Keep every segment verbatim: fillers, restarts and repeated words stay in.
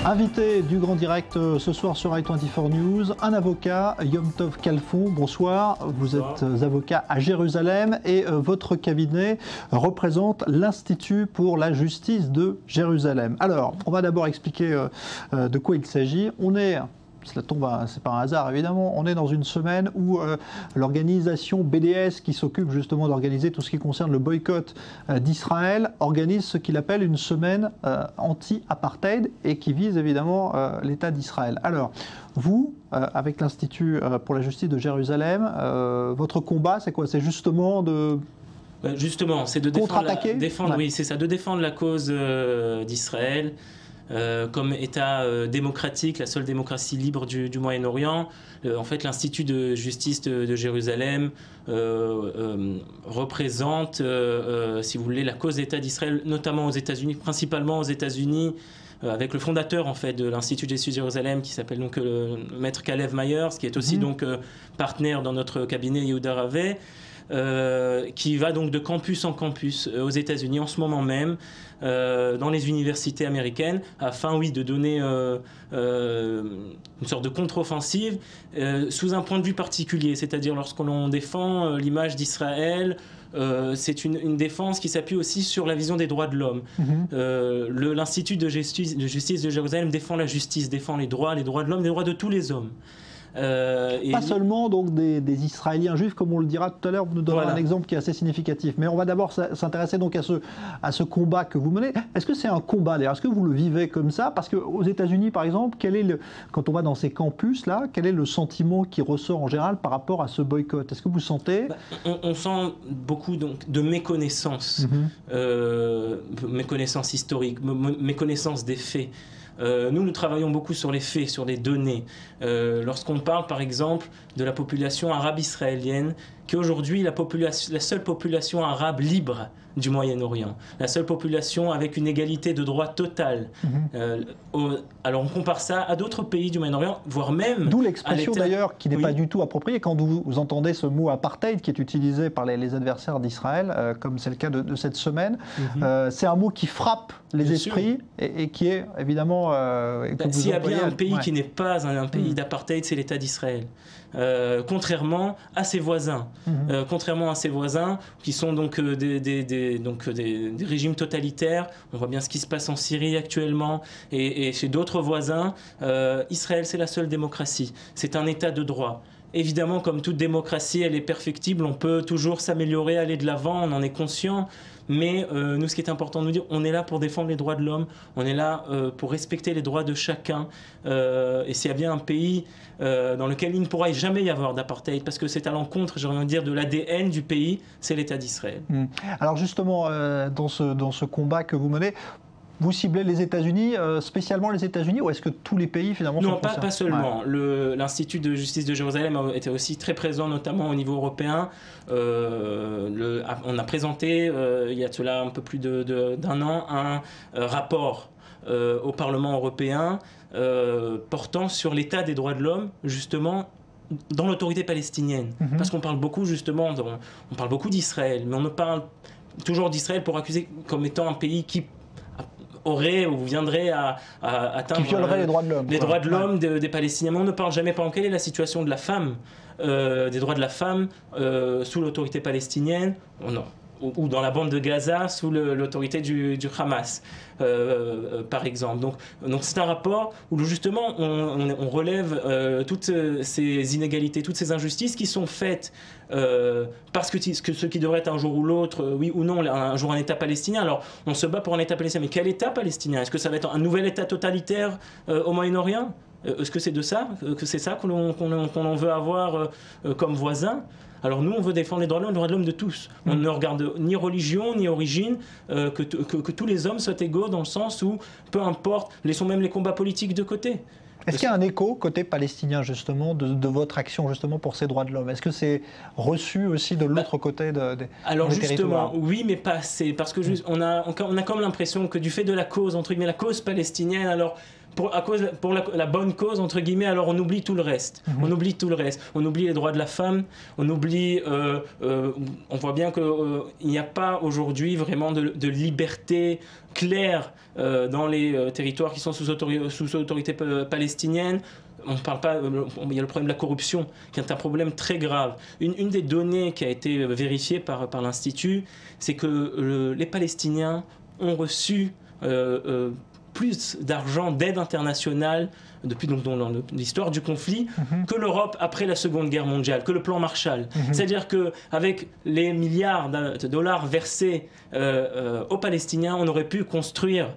Invité du Grand Direct ce soir sur i vingt-quatre News, un avocat, Yom Tov Khalfon. Bonsoir, vous êtes avocat à Jérusalem et votre cabinet représente l'Institut pour la justice de Jérusalem. Alors, on va d'abord expliquer de quoi il s'agit. On est... Cela tombe, c'est pas un hasard évidemment, on est dans une semaine où euh, l'organisation B D S, qui s'occupe justement d'organiser tout ce qui concerne le boycott euh, d'Israël, organise ce qu'il appelle une semaine euh, anti-apartheid et qui vise évidemment euh, l'État d'Israël. Alors, vous, euh, avec l'Institut euh, pour la justice de Jérusalem, euh, votre combat, c'est quoi? C'est justement de... Justement, c'est de défendre, la, défendre ouais. oui, c'est ça, de défendre la cause euh, d'Israël. Euh, comme État euh, démocratique, la seule démocratie libre du, du Moyen-Orient. Euh, en fait, l'Institut de justice de, de Jérusalem euh, euh, représente, euh, euh, si vous voulez, la cause d'État d'Israël, notamment aux États-Unis, principalement aux États-Unis, euh, avec le fondateur en fait de l'Institut de justice de Jérusalem, qui s'appelle donc euh, le maître Kalev Myers, qui est aussi mmh. donc euh, partenaire dans notre cabinet Yehuda Raveh. Euh, qui va donc de campus en campus euh, aux États-Unis en ce moment même, euh, dans les universités américaines, afin, oui, de donner euh, euh, une sorte de contre-offensive euh, sous un point de vue particulier, c'est-à-dire lorsque l'on défend euh, l'image d'Israël. Euh, c'est une, une défense qui s'appuie aussi sur la vision des droits de l'homme. Mmh. Euh, L'Institut de justice, de justice de Jérusalem défend la justice, défend les droits, les droits de l'homme, les droits de tous les hommes. Euh, Pas et... seulement donc des, des Israéliens juifs, comme on le dira tout à l'heure, vous nous donnerez voilà. un exemple qui est assez significatif. Mais on va d'abord s'intéresser donc à ce, à ce combat que vous menez. Est-ce que c'est un combat d'ailleurs? Est-ce que vous le vivez comme ça? Parce qu'aux États-Unis, par exemple, quel est le, quand on va dans ces campus-là, quel est le sentiment qui ressort en général par rapport à ce boycott? Est-ce que vous sentez bah, on, on sent beaucoup donc, de méconnaissance, mm-hmm. euh, méconnaissance historique, méconnaissance des faits. Euh, nous, nous travaillons beaucoup sur les faits, sur les données. Euh, Lorsqu'on parle, par exemple, de la population arabe israélienne, qui est aujourd'hui la, la seule population arabe libre du Moyen-Orient, la seule population avec une égalité de droit totale. Mmh. Euh, au, alors on compare ça à d'autres pays du Moyen-Orient, voire même... D'où l'expression d'ailleurs qui n'est oui. pas du tout appropriée quand vous, vous entendez ce mot apartheid qui est utilisé par les, les adversaires d'Israël, euh, comme c'est le cas de, de cette semaine. Mmh. Euh, c'est un mot qui frappe les bien esprits et, et qui est évidemment... Euh, ben, S'il y a bien un pays ouais. qui n'est pas un, un pays mmh. d'apartheid, c'est l'État d'Israël. Euh, contrairement à ses voisins, mmh. euh, contrairement à ses voisins qui sont donc euh, des, des, des, donc, des, des régimes totalitaires. On voit bien ce qui se passe en Syrie actuellement et, et chez d'autres voisins. Euh, Israël, c'est la seule démocratie. C'est un État de droit. Évidemment, comme toute démocratie, elle est perfectible. On peut toujours s'améliorer, aller de l'avant. On en est conscient. Mais euh, nous, ce qui est important de nous dire, on est là pour défendre les droits de l'homme, on est là euh, pour respecter les droits de chacun. Euh, et s'il y a bien un pays euh, dans lequel il ne pourra jamais y avoir d'apartheid, parce que c'est à l'encontre, j'aurais envie de dire, de l'A D N du pays, c'est l'État d'Israël. Mmh. Alors justement, euh, dans, ce, dans ce combat que vous menez, vous ciblez les États-Unis, euh, spécialement les États-Unis, ou est-ce que tous les pays finalement non, sont pas, pas seulement. Ouais. L'Institut de justice de Jérusalem était aussi très présent, notamment au niveau européen. Euh, le, on a présenté, euh, il y a cela un peu plus d'un de, de, an, un euh, rapport euh, au Parlement européen euh, portant sur l'état des droits de l'homme, justement, dans l'autorité palestinienne. Mm-hmm. Parce qu'on parle beaucoup, justement, on, on parle beaucoup d'Israël, mais on ne parle toujours d'Israël pour accuser comme étant un pays qui aurait ou viendrait à, à atteindre qui violerait euh, les droits de l'homme. Les droits de l'homme ouais. de, des Palestiniens. Mais on ne parle jamais, par exemple, quelle est la situation de la femme, euh, des droits de la femme euh, sous l'autorité palestinienne, oh non, ou, ou dans la bande de Gaza sous l'autorité du, du Hamas, euh, euh, par exemple. Donc, donc c'est un rapport où justement on, on, on relève euh, toutes ces inégalités, toutes ces injustices qui sont faites Euh, parce que, que ce qui devrait être un jour ou l'autre, euh, oui ou non, un jour un État palestinien. Alors, on se bat pour un État palestinien, mais quel État palestinien? Est-ce que ça va être un nouvel État totalitaire euh, au Moyen-Orient? euh, Est-ce que c'est de ça, que c'est ça qu'on qu'on qu'on veut avoir euh, comme voisin? Alors nous, on veut défendre les droits de l'homme, les droits de l'homme de tous. Mmh. On ne regarde ni religion, ni origine, euh, que, que, que tous les hommes soient égaux dans le sens où, peu importe, laissons même les combats politiques de côté. Est-ce qu'il y a un écho côté palestinien justement de, de votre action justement pour ces droits de l'homme? Est-ce que c'est reçu aussi de l'autre bah, côté de, de, Alors des justement, oui, mais pas assez, parce que juste, on a on a comme l'impression que du fait de la cause entre guillemets la cause palestinienne, alors pour, à cause, pour la, la bonne cause, entre guillemets, alors on oublie tout le reste. Mmh. On oublie tout le reste. On oublie les droits de la femme, on oublie... Euh, euh, on voit bien qu'il euh, n'y a pas aujourd'hui vraiment de, de liberté claire euh, dans les euh, territoires qui sont sous, autori sous autorité palestinienne. On parle pas, il y a le problème de la corruption, qui est un problème très grave. Une, une des données qui a été vérifiée par, par l'Institut, c'est que le, les Palestiniens ont reçu euh, euh, plus d'argent d'aide internationale depuis donc, dans l'histoire du conflit mm-hmm. que l'Europe après la Seconde Guerre mondiale, que le plan Marshall. Mm-hmm. C'est-à-dire qu'avec les milliards de dollars versés euh, euh, aux Palestiniens, on aurait pu construire,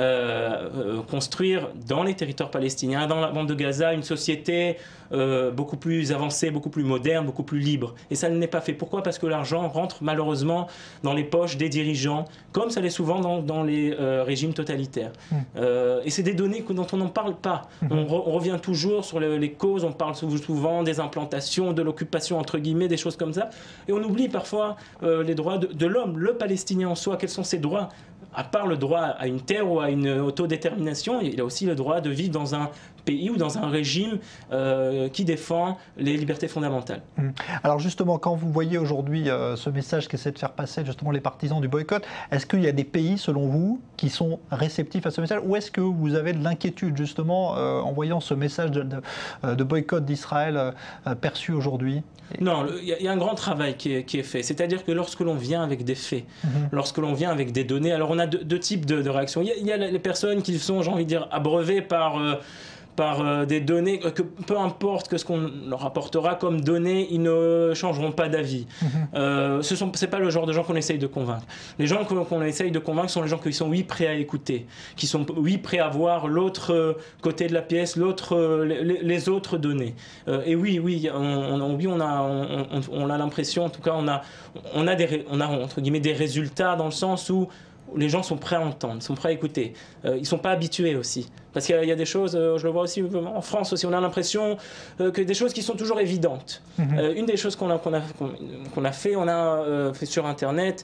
euh, euh, construire dans les territoires palestiniens, dans la bande de Gaza, une société euh, beaucoup plus avancée, beaucoup plus moderne, beaucoup plus libre. Et ça ne n'est pas fait. Pourquoi? Parce que l'argent rentre malheureusement dans les poches des dirigeants, comme ça l'est souvent dans, dans les euh, régimes totalitaires. Mm. Euh, et c'est des données dont on n'en parle pas. Mm. On, re, on revient toujours sur les, les causes, on parle souvent des implantations, de l'occupation entre guillemets, des choses comme ça. Et on oublie parfois euh, les droits de, de l'homme, le Palestinien en soi. Quels sont ses droits? À part le droit à une terre ou à une autodétermination, il a aussi le droit de vivre dans un pays ou dans un régime euh, qui défend les libertés fondamentales. Alors justement, quand vous voyez aujourd'hui euh, ce message qu'essaient de faire passer justement les partisans du boycott, est-ce qu'il y a des pays, selon vous, qui sont réceptifs à ce message, ou est-ce que vous avez de l'inquiétude justement euh, en voyant ce message de, de, de boycott d'Israël euh, perçu aujourd'hui? Non, il y, y a un grand travail qui est, qui est fait. C'est-à-dire que lorsque l'on vient avec des faits, mm-hmm. lorsque l'on vient avec des données, alors on a deux, deux types de, de réactions. Il y, y a les personnes qui sont, j'ai envie de dire, abreuvées par... Euh, par euh, des données, que peu importe que ce qu'on leur apportera comme données, ils ne changeront pas d'avis. Mmh. Euh, ce n'est pas le genre de gens qu'on essaye de convaincre. Les gens qu'on qu'on essaye de convaincre sont les gens qui sont, oui, prêts à écouter, qui sont, oui, prêts à voir l'autre côté de la pièce, l'autre, les, les autres données. Euh, et oui, oui, on, on, oui, on a, on, on, on a l'impression, en tout cas, on a, on a, des, on a entre guillemets, des résultats dans le sens où les gens sont prêts à entendre, sont prêts à écouter. Euh, ils ne sont pas habitués aussi. Parce qu'il y, y a des choses, euh, je le vois aussi en France aussi, on a l'impression euh, que des choses qui sont toujours évidentes. Mmh. Euh, une des choses qu'on a, qu'on a, qu'on a fait, on a euh, fait sur Internet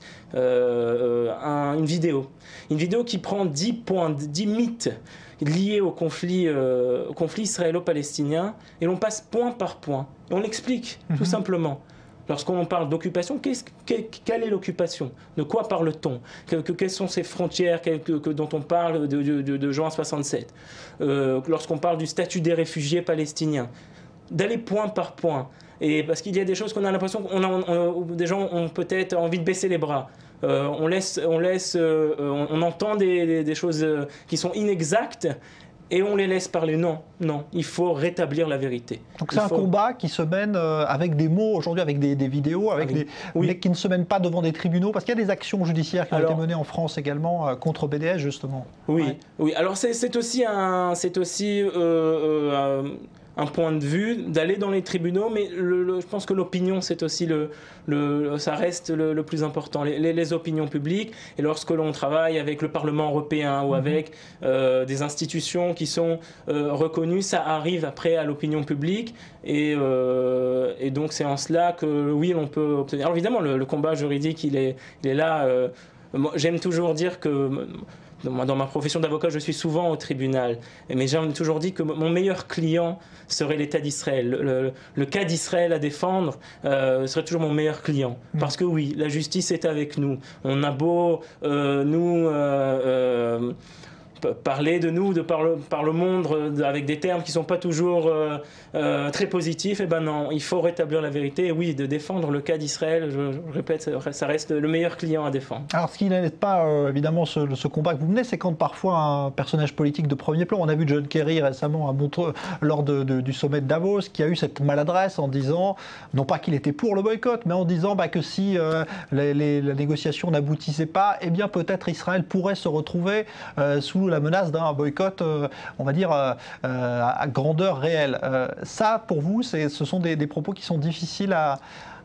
euh, un, une vidéo. Une vidéo qui prend dix points, dix mythes liés au conflit, euh, au conflit israélo-palestinien et l'on passe point par point. Et on l'explique, mmh. tout simplement. Lorsqu'on parle d'occupation, qu'est-ce, quelle est l'occupation? De quoi parle-t-on? que, que, Quelles sont ces frontières que, que, dont on parle de, de, de, de juin soixante-sept? euh, Lorsqu'on parle du statut des réfugiés palestiniens, d'aller point par point. Et parce qu'il y a des choses qu'on a l'impression qu'on a, on, des gens ont peut-être envie de baisser les bras. Euh, on laisse, on laisse, euh, on, on entend des, des, des choses qui sont inexactes. Et on les laisse parler. Non, non, il faut rétablir la vérité. Donc c'est un faut... combat qui se mène avec des mots, aujourd'hui avec des, des vidéos, avec des, oui. mais qui ne se mène pas devant des tribunaux, parce qu'il y a des actions judiciaires qui alors, ont été menées en France également contre B D S justement. Oui, ouais. oui. Alors c'est aussi un, c'est aussi euh, euh, un point de vue d'aller dans les tribunaux, mais le, le, je pense que l'opinion, c'est aussi le, le, ça reste le, le plus important, les, les, les opinions publiques. Et lorsque l'on travaille avec le Parlement européen ou avec euh, des institutions qui sont euh, reconnues, ça arrive après à l'opinion publique. Et, euh, et donc c'est en cela que oui, on peut obtenir. Alors évidemment, le, le combat juridique, il est, il est là. Euh, J'aime toujours dire que dans ma profession d'avocat, je suis souvent au tribunal. Mais j'ai toujours dit que mon meilleur client serait l'État d'Israël. Le, le, le cas d'Israël à défendre euh, serait toujours mon meilleur client. Mmh. Parce que oui, la justice est avec nous. On a beau euh, nous... Euh, euh, parler de nous, de par le, par le monde, avec des termes qui ne sont pas toujours euh, euh, très positifs, et ben non, il faut rétablir la vérité. Et oui, de défendre le cas d'Israël, je, je répète, ça reste le meilleur client à défendre. Alors, ce qui n'est pas, euh, évidemment, ce, ce combat que vous menez, c'est quand parfois un personnage politique de premier plan, on a vu John Kerry récemment à Montreux, lors de, de, du sommet de Davos, qui a eu cette maladresse en disant, non pas qu'il était pour le boycott, mais en disant bah, que si euh, les, les, la négociation n'aboutissait pas, eh bien peut-être Israël pourrait se retrouver euh, sous la menace d'un boycott, euh, on va dire, euh, à grandeur réelle. Euh, ça, pour vous, ce sont des, des propos qui sont difficiles à,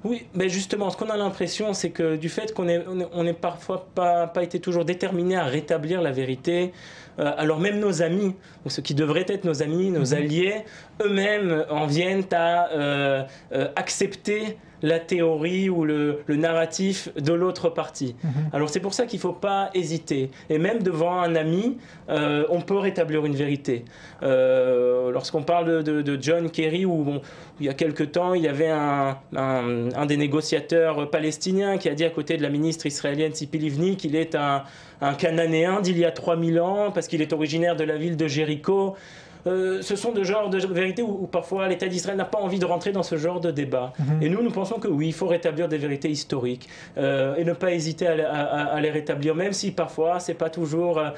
Oui, mais justement, ce qu'on a l'impression, c'est que du fait qu'on n'ait on est parfois pas, pas été toujours déterminé à rétablir la vérité, euh, alors même nos amis, ou ceux qui devraient être nos amis, nos alliés, eux-mêmes en viennent à euh, euh, accepter la théorie ou le, le narratif de l'autre partie. Mmh. Alors c'est pour ça qu'il ne faut pas hésiter. Et même devant un ami, euh, on peut rétablir une vérité. Euh, Lorsqu'on parle de, de, de John Kerry, où bon, il y a quelque temps, il y avait un, un, un des négociateurs palestiniens qui a dit à côté de la ministre israélienne Tzipi Livni qu'il est un, un Cananéen d'il y a trois mille ans parce qu'il est originaire de la ville de Jéricho. Euh, ce sont de genres de vérités où, où parfois l'État d'Israël n'a pas envie de rentrer dans ce genre de débat. Mmh. Et nous, nous pensons que oui, il faut rétablir des vérités historiques euh, et ne pas hésiter à, à, à les rétablir, même si parfois ce n'est pas toujours euh,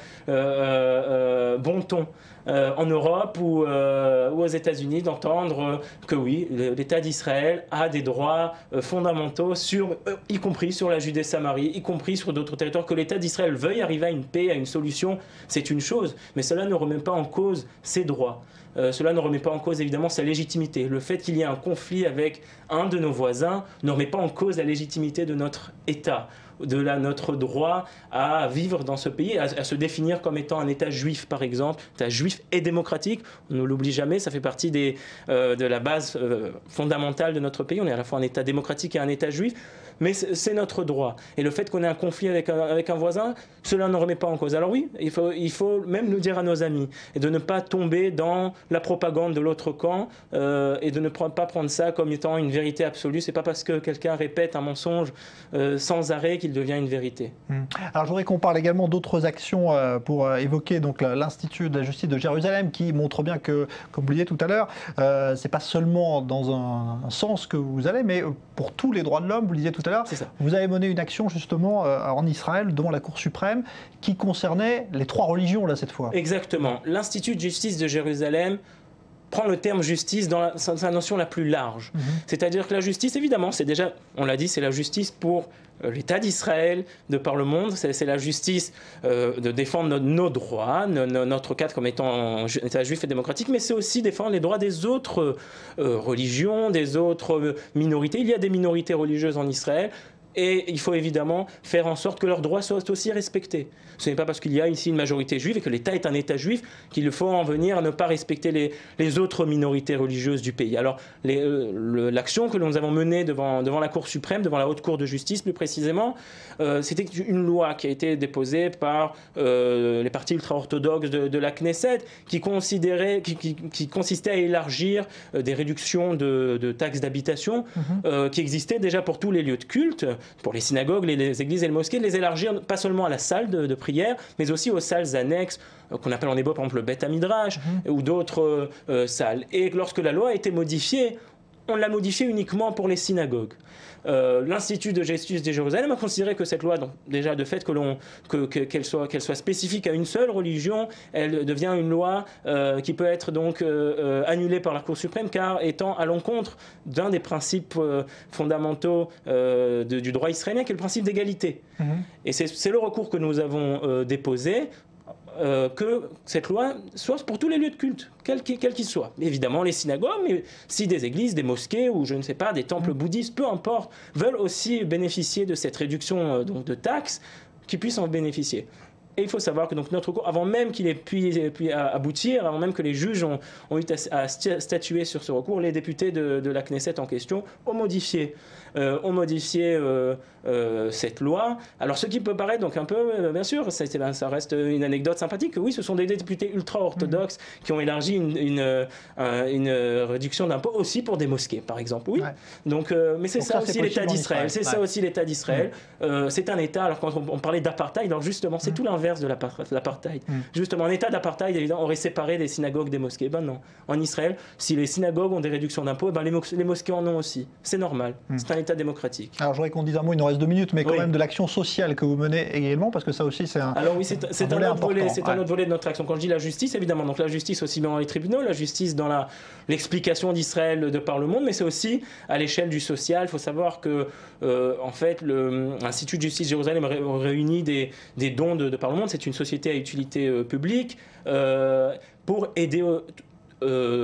euh, bon ton. Euh, en Europe ou, euh, ou aux États-Unis d'entendre euh, que oui, l'État d'Israël a des droits euh, fondamentaux, sur, euh, y compris sur la Judée-Samarie, y compris sur d'autres territoires. Que l'État d'Israël veuille arriver à une paix, à une solution, c'est une chose, mais cela ne remet pas en cause ses droits. Euh, cela ne remet pas en cause évidemment sa légitimité. Le fait qu'il y ait un conflit avec un de nos voisins ne remet pas en cause la légitimité de notre État, de la, notre droit à vivre dans ce pays, à, à se définir comme étant un État juif par exemple, État juif et démocratique. On ne l'oublie jamais, ça fait partie des, euh, de la base euh, fondamentale de notre pays. On est à la fois un État démocratique et un État juif. Mais c'est notre droit. Et le fait qu'on ait un conflit avec un, avec un voisin, cela ne remet pas en cause. Alors oui, il faut, il faut même nous dire à nos amis et de ne pas tomber dans la propagande de l'autre camp euh, et de ne pas prendre ça comme étant une vérité absolue. C'est pas parce que quelqu'un répète un mensonge euh, sans arrêt qu'il devient une vérité. Hum. Alors je voudrais qu'on parle également d'autres actions euh, pour euh, évoquer donc l'Institut de la justice de Jérusalem qui montre bien que, comme vous le disiez tout à l'heure, euh, c'est pas seulement dans un, un sens que vous allez, mais pour tous les droits de l'homme, vous le disiez tout à l'heure, vous avez mené une action justement euh, en Israël devant la Cour suprême qui concernait les trois religions là cette fois. Exactement. L'Institut de justice de Jérusalem prend le terme justice dans la, sa notion la plus large. Mmh. C'est-à-dire que la justice, évidemment, c'est déjà, on l'a dit, c'est la justice pour euh, l'État d'Israël, de par le monde, c'est la justice euh, de défendre nos, nos droits, no, no, notre cadre comme étant un État juif et démocratique, mais c'est aussi défendre les droits des autres euh, religions, des autres minorités. Il y a des minorités religieuses en Israël. Et il faut évidemment faire en sorte que leurs droits soient aussi respectés. Ce n'est pas parce qu'il y a ici une majorité juive et que l'État est un État juif qu'il faut en venir à ne pas respecter les, les autres minorités religieuses du pays. Alors euh, l'action que nous avons menée devant, devant la Cour suprême, devant la Haute Cour de justice plus précisément, euh, c'était une loi qui a été déposée par euh, les partis ultra-orthodoxes de, de la Knesset qui, considérait, qui, qui, qui consistait à élargir euh, des réductions de, de taxes d'habitation mmh. euh, qui existaient déjà pour tous les lieux de culte, pour les synagogues, les, les églises et les mosquées, de les élargir pas seulement à la salle de, de prière, mais aussi aux salles annexes, euh, qu'on appelle en hébreu par exemple le Beth Hamidrash, mmh. ou d'autres euh, salles. Et lorsque la loi a été modifiée, on l'a modifiée uniquement pour les synagogues. Euh, L'Institut de justice de Jérusalem a considéré que cette loi, donc, déjà de fait que l'on, que, que, qu'elle soit, qu'elle soit spécifique à une seule religion, elle devient une loi euh, qui peut être donc euh, euh, annulée par la Cour suprême, car étant à l'encontre d'un des principes euh, fondamentaux euh, de, du droit israélien, qui est le principe d'égalité. Mmh. Et c'est le recours que nous avons euh, déposé. Euh, que cette loi soit pour tous les lieux de culte, quels qu'ils quel qu'ils soient. Évidemment, les synagogues, mais si des églises, des mosquées ou je ne sais pas, des temples mmh. bouddhistes, peu importe, veulent aussi bénéficier de cette réduction euh, donc de taxes, qu'ils puissent en bénéficier. Et il faut savoir que donc notre cours, avant même qu'il ait pu, pu aboutir, avant même que les juges ont, ont eu à statuer sur ce recours, les députés de, de la Knesset en question ont modifié, euh, ont modifié euh, euh, cette loi. Alors ce qui peut paraître donc un peu, euh, bien sûr, ça, ça reste une anecdote sympathique. Oui, ce sont des députés ultra-orthodoxes mmh. qui ont élargi une, une, euh, une réduction d'impôts aussi pour des mosquées, par exemple. Oui. Ouais. Donc, euh, mais c'est ça, ça aussi l'État d'Israël. C'est ouais. ça aussi l'État d'Israël. Mmh. Euh, c'est un État. Alors quand on, on parlait d'apartheid, alors justement, c'est mmh. tout l'inverse de l'apartheid. Mmh. Justement, en état d'apartheid, évidemment, on aurait séparé des synagogues des mosquées. Ben non. En Israël, si les synagogues ont des réductions d'impôts, ben les, mos les mosquées en ont aussi. C'est normal. Mmh. C'est un État démocratique. Alors, je voudrais qu'on dise un mot, il nous reste deux minutes, mais quand oui. même de l'action sociale que vous menez également, parce que ça aussi, c'est un. Alors oui, c'est un, un, un, autre volet, ouais. un autre volet de notre action. Quand je dis la justice, évidemment, donc la justice aussi bien dans les tribunaux, la justice dans l'explication d'Israël de par le monde, mais c'est aussi à l'échelle du social. Il faut savoir que, euh, en fait, l'Institut de justice de Jérusalem ré réunit des, des dons de, de par le monde. C'est une société à utilité euh, publique euh, pour aider euh, euh,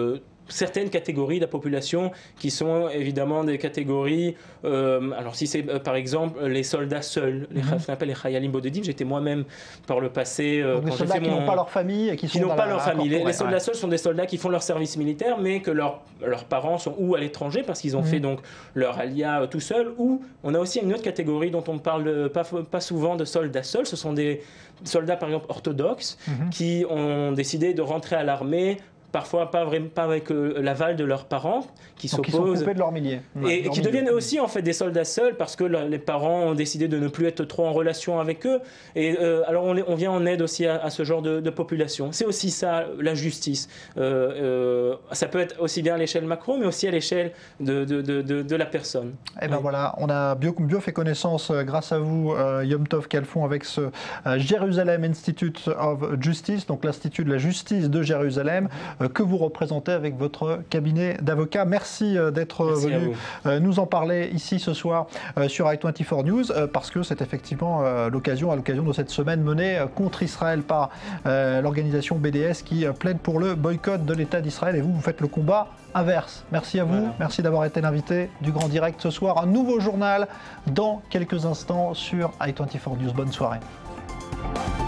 certaines catégories de la population qui sont évidemment des catégories, euh, alors si c'est euh, par exemple les soldats seuls, les, mm-hmm. ce qu'on appelle les Chayalim Bodedim, j'étais moi-même par le passé... Euh, des soldats qui mon... n'ont pas leur famille et qui, qui sont n'ont pas leur famille. Les, les soldats ouais. seuls sont des soldats qui font leur service militaire, mais que leur, leurs parents sont ou à l'étranger parce qu'ils ont mm-hmm. fait donc leur alia euh, tout seuls, ou on a aussi une autre catégorie dont on ne parle pas, pas souvent de soldats seuls, ce sont des soldats par exemple orthodoxes mm-hmm. qui ont décidé de rentrer à l'armée, parfois pas, vraiment, pas avec euh, l'aval de leurs parents, qui s'opposent. Qui sont coupés de leur millier. Ouais, et, et qui deviennent aussi en fait des soldats seuls parce que le, les parents ont décidé de ne plus être trop en relation avec eux. Et euh, alors on, on vient en aide aussi à, à ce genre de, de population. C'est aussi ça, la justice. Euh, euh, ça peut être aussi bien à l'échelle macro, mais aussi à l'échelle de, de, de, de, de la personne. Et ben oui. Voilà, on a bien, bien fait connaissance euh, grâce à vous, euh, Yom Tov Khalfon, avec ce euh, Jerusalem Institute of Justice, donc l'Institut de la justice de Jérusalem, euh, que vous représentez avec votre cabinet d'avocats. Merci euh, d'être venu euh, nous en parler ici ce soir euh, sur i vingt-quatre News, euh, parce que c'est effectivement euh, l'occasion, à l'occasion de cette semaine menée euh, contre Israël par euh, l'organisation B D S qui euh, plaide pour le boycott de l'État d'Israël, et vous, vous faites le combat inverse. Merci à vous, voilà. Merci d'avoir été l'invité du Grand Direct ce soir. Un nouveau journal dans quelques instants sur i vingt-quatre News. Bonne soirée.